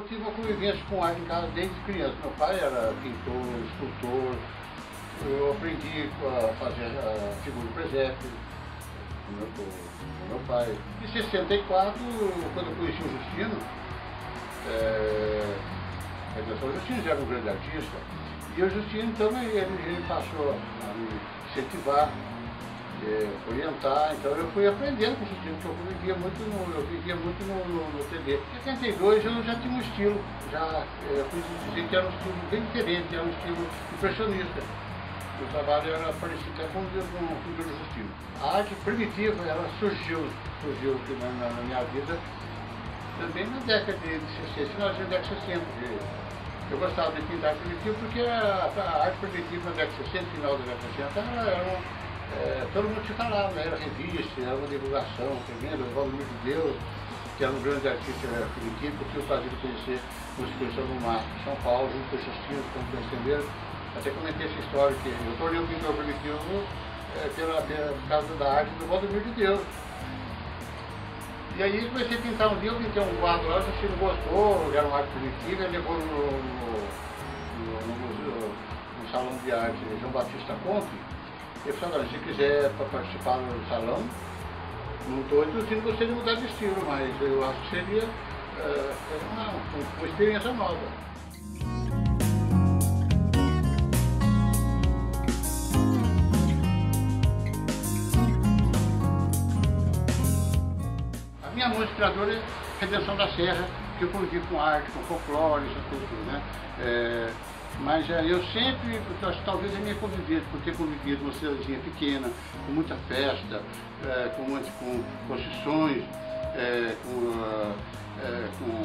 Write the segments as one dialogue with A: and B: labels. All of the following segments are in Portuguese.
A: Eu tive uma convivência com arte em casa desde criança. Meu pai era pintor, escultor. Eu aprendi a fazer a figura de presépio com meu pai. Em 64, quando eu conheci o Justino, o Justino já era um grande artista, e o Justino então ele passou a me incentivar, orientar. Então eu fui aprendendo com o Justino, porque eu vivia muito no ateliê. Em 72 eu já tinha um estilo, eu fui dizer que era um estilo bem diferente, era um estilo impressionista. O trabalho era parecido até com o do Justino. A arte primitiva, ela surgiu aqui na minha vida também na década de 60, finalzinho da década de 60. Eu gostava de pintar primitivo porque a arte primitiva na década de 60, final da década de 60, todo mundo se falava, né? Era revista, era uma divulgação tremenda. O Valdomiro de Deus, que era um grande artista primitivo, que eu tive o prazer de conhecer uma exposição no MASP de São Paulo, junto com o Justino, como conheceram. Até comentei essa história que eu tornei o pintor primitivo por causa da arte do Valdomiro de Deus. E aí comecei a pintar um dia, eu pintei um quadro lá, o Justino gostou, era uma arte primitiva, ele levou no salão de arte João Batista Conte. Ele falou, se quiser participar do salão, não estou introduzindo você de mudar de estilo, mas eu acho que seria uma experiência nova. A minha mão inspiradora é Redenção da Serra, que eu convivi com arte, com folclore, essa coisa tudo, né? Mas eu sempre, talvez a minha convivência, por ter convivido numa cidadezinha pequena, com muita festa, com procissões, com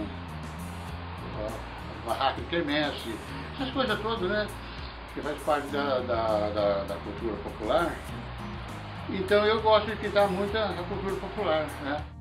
A: barraca de quermesse, essas coisas todas, né? Que faz parte da cultura popular. Então eu gosto de pintar muito a cultura popular, né?